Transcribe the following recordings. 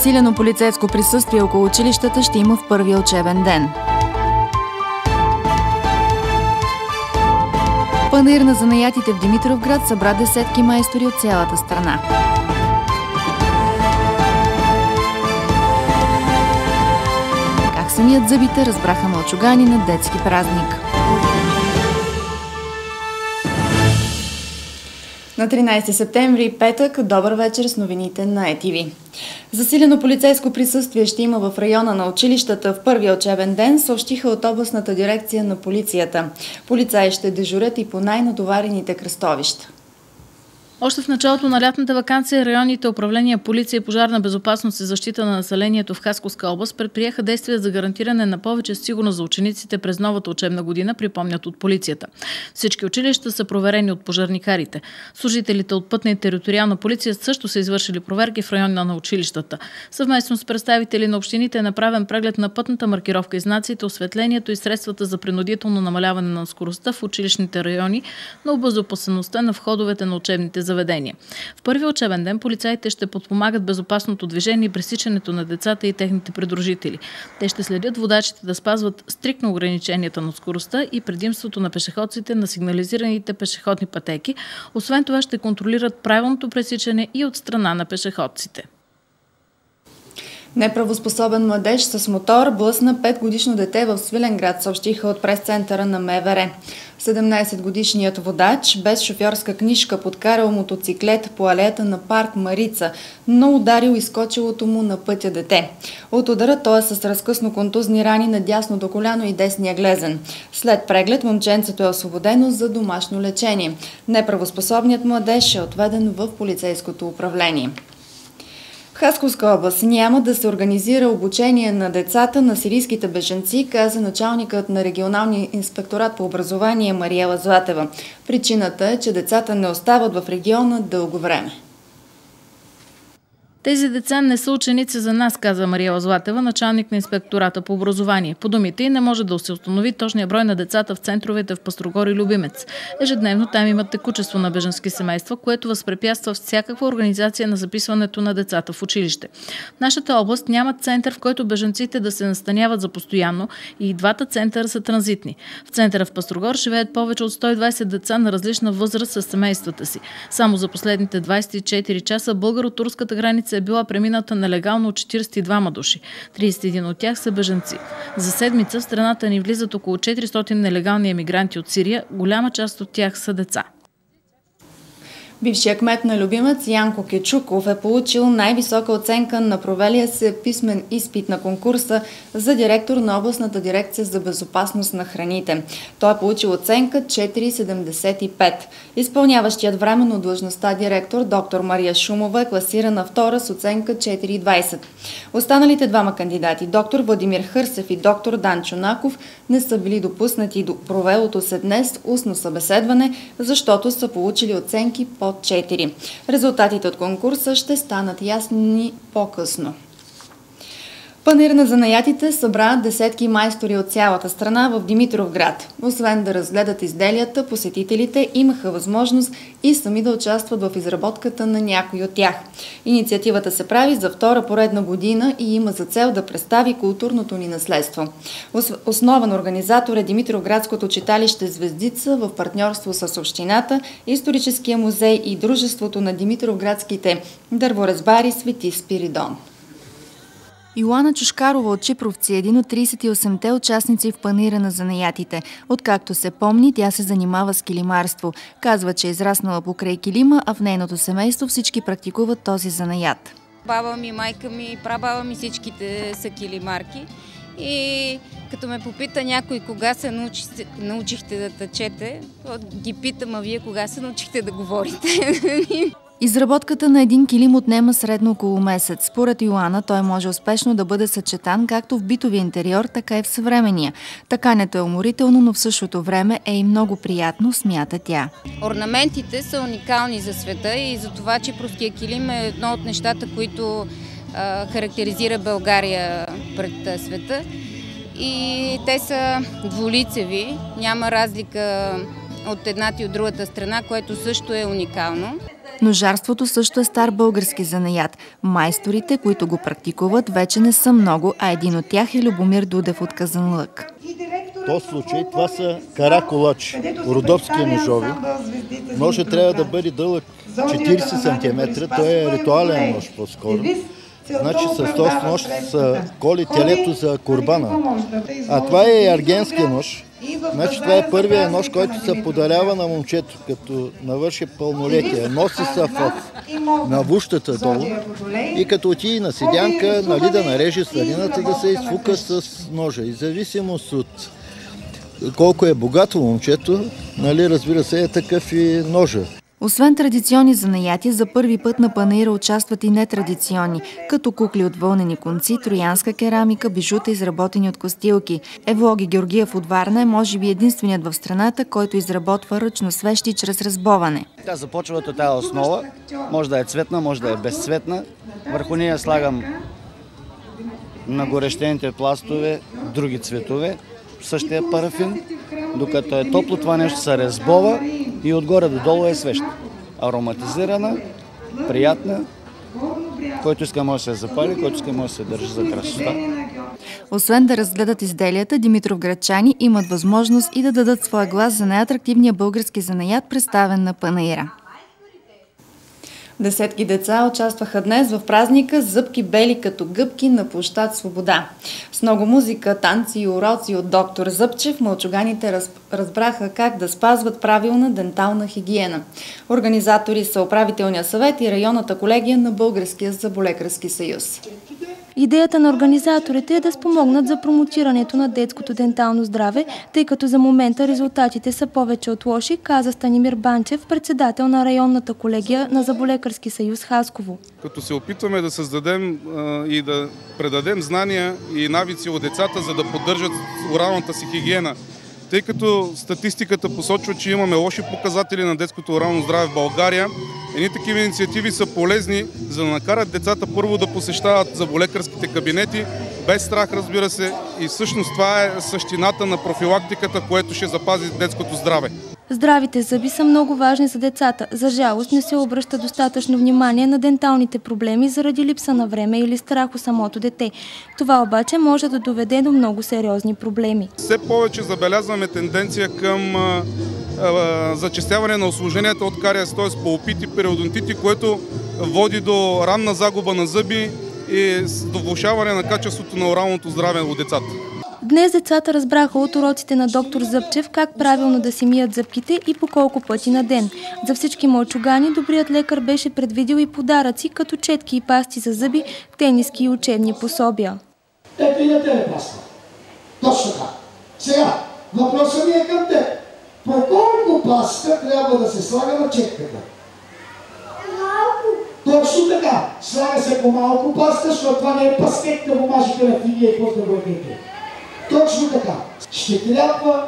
Засилено полицейско присъствие около училищата ще има в първия учебен ден. Панаир на занаятите в Димитровград събра десетки майстори от цялата страна. Как се мият зъбите, разбраха мълчугани на детски празник. На 13 септември, петък, добър вечер с новините на ETV. Засилено полицейско присъствие ще има в района на училищата в първия учебен ден, съобщиха от областната дирекция на полицията. Полицаи ще дежурят и по най-натоварените кръстовища. Още в началото на лятната ваканция районните управления полиция, пожарна безопасност и защита на населението в Хасковска област предприеха действия за гарантиране на повече сигурност за учениците през новата учебна година, припомнят от полицията. Всички училища са проверени от пожарникарите. Служителите от Пътна и териториална полиция също са извършили проверки в района на училищата. Съвместно с представители на общините е направен преглед на пътната маркировка и знаците, осветлението и средствата за принудително намаляване на скоростта в училищните райони, на обезопасеността на входовете на учебните заведения. В първия учебен ден полицаите ще подпомагат безопасното движение и пресичането на децата и техните придружители. Те ще следят водачите да спазват стриктно ограниченията на скоростта и предимството на пешеходците на сигнализираните пешеходни пътеки. Освен това ще контролират правилното пресичане и от страна на пешеходците. Неправоспособен младеж с мотор блъсна 5-годишно дете в Свиленград, съобщиха от прес-центъра на МВР. 17-годишният водач без шофьорска книжка подкарал мотоциклет по алеята на парк Марица, но ударил изскочилото му на пътя дете. От удара той е с разкъсно контузни рани на дясното коляно и десния глезен. След преглед момченцето е освободено за домашно лечение. Неправоспособният младеж е отведен в полицейското управление. В Хасковска област няма да се организира обучение на децата на сирийските бежанци, каза началникът на регионалния инспекторат по образование Мариела Златева. Причината е, че децата не остават в региона дълго време. Тези деца не са ученици за нас, каза Мариела Златева, началник на инспектората по образование. По думите й не може да се установи точния брой на децата в центровете в Пъстрогор и Любимец. Ежедневно там имат текучество на бежански семейства, което възпрепятства всякаква организация на записването на децата в училище. В нашата област няма център, в който бежанците да се настаняват за постоянно, и двата центъра са транзитни. В центъра в Пъстрогор живеят повече от 120 деца на различна възраст с семействата си. Само за последните 24 часа българо-турската граница е била премината нелегално от 42 души. 31 от тях са бежанци. За седмица в страната ни влизат около 400 нелегални емигранти от Сирия, голяма част от тях са деца. Бившият кмет на Любимец Янко Кечуков е получил най-висока оценка на провелия се писмен изпит на конкурса за директор на областната дирекция за безопасност на храните. Той е получил оценка 4,75. Изпълняващият временно длъжността директор доктор Мария Шумова е класирана втора с оценка 4,20. Останалите двама кандидати, доктор Владимир Хърсев и доктор Дан Чунаков, не са били допуснати до провелото се днес устно събеседване, защото са получили оценки по 4. Резултатите от конкурса ще станат ясни по-късно. Панаир на занаятите събра десетки майстори от цялата страна в Димитровград. Освен да разгледат изделията, посетителите имаха възможност и сами да участват в изработката на някой от тях. Инициативата се прави за втора поредна година и има за цел да представи културното ни наследство. Основен организатор е Димитровградското читалище Звездица в партньорство с общината, Историческия музей и Дружеството на димитровградските дърворезбари Свети Спиридон. Йоана Чушкарова от Чипровци е един от 38-те участници в панаира на занаятите. Откакто се помни, тя се занимава с килимарство. Казва, че е израснала покрай килима, а в нейното семейство всички практикуват този занаят. Баба ми, майка ми, прабаба ми, всичките са килимарки. И като ме попита някой кога се научихте да тъчете, ги питам, а вие кога се научихте да говорите? Изработката на един килим отнема средно около месец. Според Йоана той може успешно да бъде съчетан както в битовия интериор, така и в съвременния. Такането е уморително, но в същото време е и много приятно, смята тя. Орнаментите са уникални за света и за това, че чипровския килим е едно от нещата, които характеризира България пред света. И те са двулицеви, няма разлика от едната и от другата страна, което също е уникално. Ножарството също е стар български занаят. Майсторите, които го практикуват, вече не са много, а един от тях е Любомир Дудев от Казанлък. В този случай това са караколачи, родопски ножови. Ножът трябва да бъде дълъг 40 см, той е ритуален нож по-скоро. Значи с този нож са коли телето за курбана. А това е аргенски нож. Значи това е първият нож, който се подарява на момчето, като навърши пълнолетие. Носи се на вущата долу и като отиде на седянка, нали, да нареже сланината, да се изфука с ножа. И зависимост от колко е богато момчето, нали, разбира се, е такъв и ножа. Освен традиционни занаяти, за първи път на панаира участват и нетрадиционни, като кукли от вълнени конци, троянска керамика, бижута, изработени от костилки. Евлоги Георгиев от Варна е може би единственият в страната, който изработва ръчно свещи чрез разбоване. Тя започва от тази основа, може да е цветна, може да е безцветна. Върху нея слагам на горещените пластове други цветове, същия парафин. Докато е топло, това нещо се разбова и отгоре до долу е свещ. Ароматизирана, приятна, който иска може да се запали, който иска може да се държи за красота. Освен да разгледат изделията, димитровградчани имат възможност и да дадат своя глас за най-атрактивния български занаят, представен на панаира. Десетки деца участваха днес в празника "Зъбки бели като гъбки" на площад Свобода. С много музика, танци и уроци от доктор Зъбчев, мълчуганите разбраха как да спазват правилна дентална хигиена. Организатори са управителния съвет и районната колегия на Българския зъболекарски съюз. Идеята на организаторите е да спомогнат за промотирането на детското дентално здраве, тъй като за момента резултатите са повече от лоши, каза Станимир Банчев, председател на районната колегия на Зъболекарски съюз Хасково. Като се опитваме да създадем и да предадем знания и навици от децата, за да поддържат оралната си хигиена. Тъй като статистиката посочва, че имаме лоши показатели на детското орално здраве в България, едни такива инициативи са полезни, за да накарат децата първо да посещават зъболекарските кабинети, без страх, разбира се, и всъщност това е същината на профилактиката, което ще запази детското здраве. Здравите зъби са много важни за децата. За жалост не се обръща достатъчно внимание на денталните проблеми заради липса на време или страх у самото дете. Това обаче може да доведе до много сериозни проблеми. Все повече забелязваме тенденция към зачестяване на усложненията от кариес, т.е. пулпити, периодонтити, което води до ранна загуба на зъби и до влошаване на качеството на оралното здраве у децата. Днес децата разбраха от уроците на доктор Зъбчев как правилно да си мият зъбките и по колко пъти на ден. За всички мълчугани добрият лекар беше предвидил и подаръци, като четки и пасти за зъби, тениски и учебни пособия. Ето и на тебе паста. Точно така. Сега, въпросът ми е към теб. По колко паста трябва да се слага на четката? Точно така. Слага се по малко паста, защото това не е пастек да го мажете на фигия и после да го едете. Точно така. Ще трябва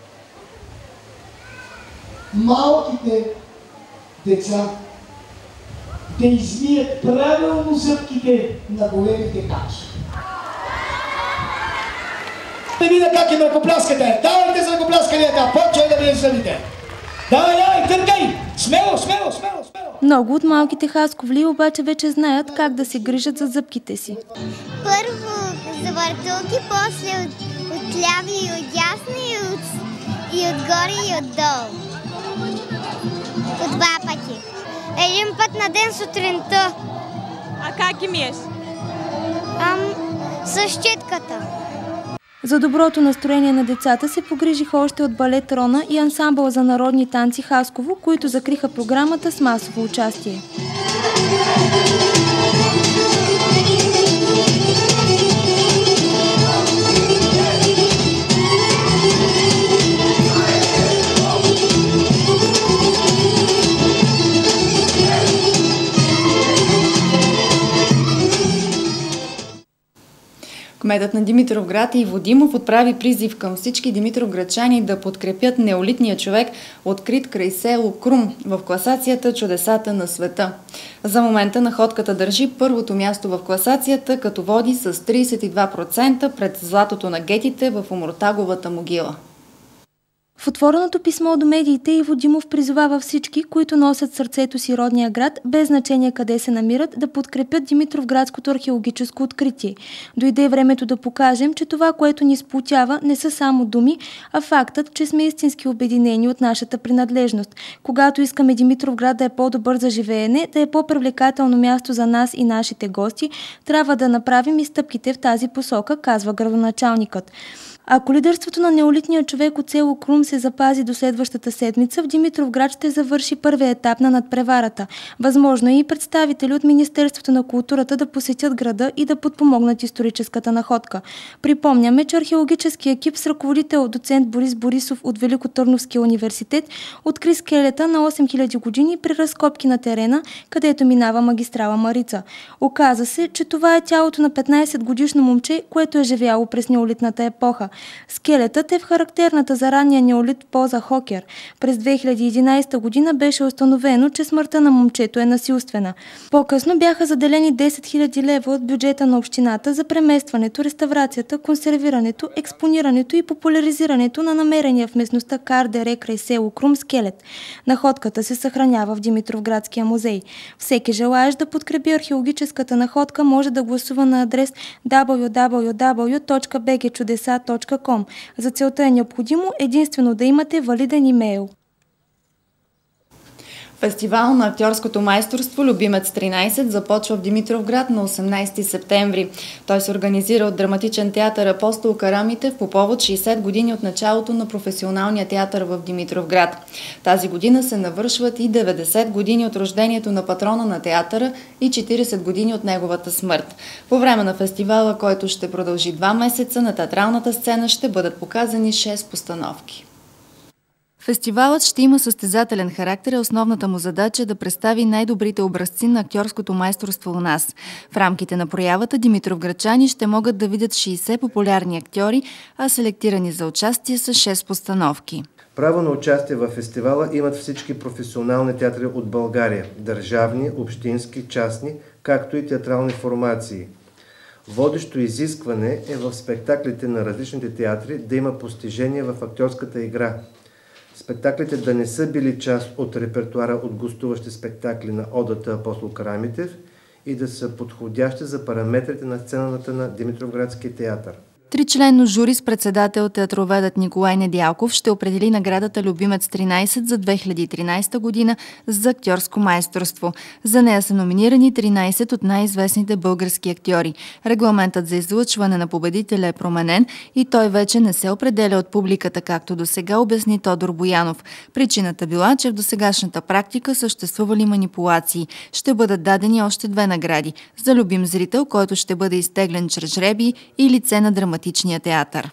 малките деца да измият правилно зъбките на големите качи. Не видя как им ръкопляскате. Давайте за ръкоплясканията. Почвай да ви зъбите. Давай, търкай! Смело, смело, смело, смело! Много от малките хасковли обаче вече знаят как да се грижат за зъбките си. Първо завъртулки, после отляво и отдясно и отгоре и отдолу. По 2 пъти. Един път на ден сутринта. А как ги миеш? С щетката. За доброто настроение на децата се погрижиха още от балет Рона и ансамбъл за народни танци Хасково, които закриха програмата с масово участие. Кметът на Димитровград Иво Димов отправи призив към всички димитровградчани да подкрепят неолитния човек, открит край село Крум в класацията "Чудесата на света". За момента находката държи първото място в класацията, като води с 32% пред златото на гетите в Омуртаговата могила. В отвореното писмо до медиите Иво Димов призовава всички, които носят сърцето си родния град, без значение къде се намират, да подкрепят Димитровградското археологическо откритие. Дойде времето да покажем, че това, което ни сплотява, не са само думи, а фактът, че сме истински обединени от нашата принадлежност. Когато искаме Димитровград да е по-добър за живеене, да е по-привлекателно място за нас и нашите гости, трябва да направим и стъпките в тази посока, казва градоначалникът. Ако лидерството на неолитния човек от село Крум се запази до следващата седмица, в Димитровград ще завърши първия етап на надпреварата. Възможно е и представители от Министерството на културата да посетят града и да подпомогнат историческата находка. Припомняме, че археологически екип с ръководител доцент Борис Борисов от Великотърновския университет откри скелета на 8000 години при разкопки на терена, където минава магистрала Марица. Оказа се, че това е тялото на 15-годишно момче, което е живяло през неолитната епоха. Скелетът е в характерната за ранния неолит поза хокер. През 2011 година беше установено, че смъртта на момчето е насилствена. По-късно бяха заделени 10 000 лева от бюджета на общината за преместването, реставрацията, консервирането, експонирането и популяризирането на намерения в местността Кардере край село Крум скелет. Находката се съхранява в Димитровградския музей. Всеки желаещ да подкрепи археологическата находка може да гласува на адрес www.bgchudesa.com. За целта е необходимо единствено да имате валиден имейл. Фестивал на актьорското майсторство Любимец 13 започва в Димитровград на 18 септември. Той се организира от драматичен театър Апостол Карамитев по повод 60 години от началото на професионалния театър в Димитровград. Тази година се навършват и 90 години от рождението на патрона на театъра и 40 години от неговата смърт. По време на фестивала, който ще продължи 2 месеца, на театралната сцена ще бъдат показани 6 постановки. Фестивалът ще има състезателен характер, основната му задача е да представи най-добрите образци на актьорското майсторство у нас. В рамките на проявата димитровградчани ще могат да видят 60 популярни актьори, а селектирани за участие са 6 постановки. Право на участие в фестивала имат всички професионални театри от България – държавни, общински, частни, както и театрални формации. Водещо изискване е в спектаклите на различните театри да има постижение в актьорската игра. Спектаклите да не са били част от репертуара от гостуващи спектакли на Одата Апостол Карамитев и да са подходящи за параметрите на сцената на Димитровградския театър. Тричленно жури с председател театроведът Николай Недялков ще определи наградата Любимец 13 за 2013 година за актьорско майсторство. За нея са номинирани 13 от най-известните български актьори. Регламентът за излъчване на победителя е променен и той вече не се определя от публиката, както досега обясни Тодор Боянов. Причината била, че в досегашната практика съществували манипулации. Ще бъдат дадени още 2 награди – за любим зрител, който ще бъде изтеглен чрез жребий, и лице на драматичния театър.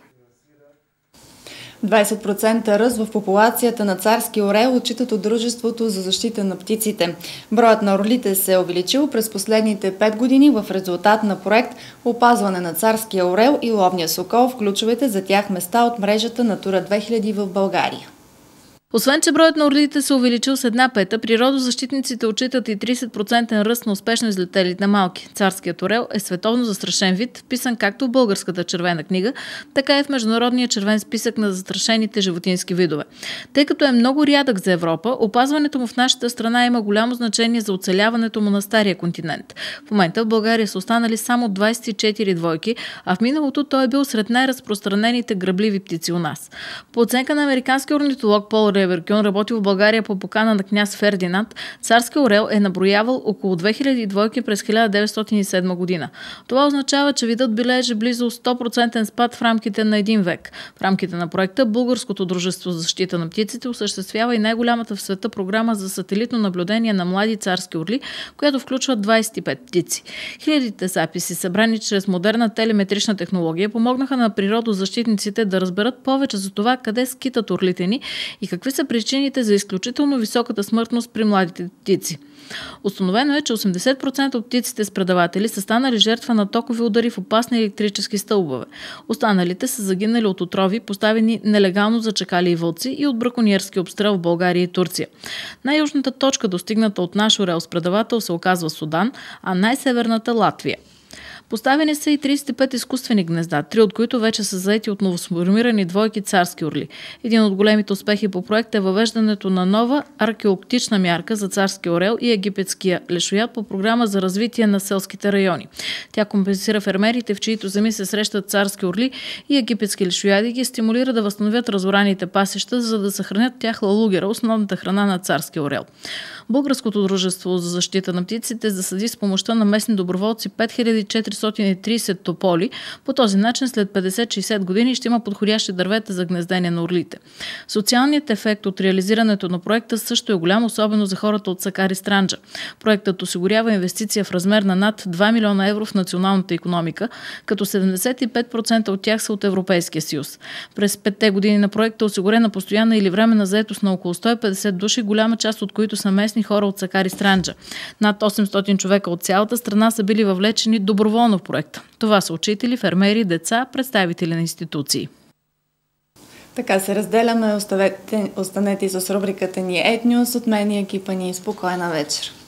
20% ръст в популацията на царски орел отчитат от Дружеството за защита на птиците. Броят на орлите се е увеличил през последните 5 години в резултат на проект "Опазване на царския орел и ловния сокол" в ключовете за тях места от мрежата Натура 2000 в България. Освен, че броят на орлите се увеличил с 1/5, природозащитниците отчитат и 30% ръст на успешно излетелите малки. Царският орел е световно застрашен вид, вписан както в българската червена книга, така и в международния червен списък на застрашените животински видове. Тъй като е много рядък за Европа, опазването му в нашата страна има голямо значение за оцеляването му на стария континент. В момента в България са останали само 24 двойки, а в миналото той е бил сред най-разпространените грабливи птици у нас. По оценка на американския орнитолог Пол Реверкюн, работил в България по покана на княз Фердинанд, царския орел е наброявал около 2000 двойки през 1907 година. Това означава, че видът бележи близо 100% спад в рамките на 1 век. В рамките на проекта Българското дружество за защита на птиците осъществява и най-голямата в света програма за сателитно наблюдение на млади царски орли, която включва 25 птици. Хилядите записи, събрани чрез модерна телеметрична технология, помогнаха на природозащитниците да разберат повече за това къде скитат орлите ни и какви са причините за изключително високата смъртност при младите птици. Установено е, че 80% от птиците с предаватели са станали жертва на токови удари в опасни електрически стълбове. Останалите са загинали от отрови, поставени нелегално за чакали и вълци, и от браконьерски обстрел в България и Турция. Най-южната точка, достигната от наш орел с предавател, се оказва Судан, а най-северната – Латвия. Поставени са и 35 изкуствени гнезда, 3 от които вече са заети от новосформирани двойки царски орли. Един от големите успехи по проекта е въвеждането на нова археологична мярка за царски орел и египетския лешояд по програма за развитие на селските райони. Тя компенсира фермерите, в чиито земи се срещат царски орли и египетски лешояди, и ги стимулира да възстановят разораните пасища, за да съхранят тяхла лугера, основната храна на царски орел. Българското дружество за защита на птиците засади с помощта на местни доброволци 5430 тополи. По този начин след 50-60 години ще има подходящи дървета за гнездение на орлите. Социалният ефект от реализирането на проекта също е голям, особено за хората от Сакар и Странджа. Проектът осигурява инвестиция в размер на над 2 милиона евро в националната икономика, като 75% от тях са от Европейския съюз. През 5 години на проекта е осигурена постоянна или временна заетост на около 150 души, голяма част от които са местни хора от Сакар и Странджа. Над 800 човека от цялата страна са били въвлечени доброволно в проекта. Това са учители, фермери, деца, представители на институции. Така се разделяме. Останете с рубриката ни Ед Нюз. От мен и екипа ни. Спокойна вечер.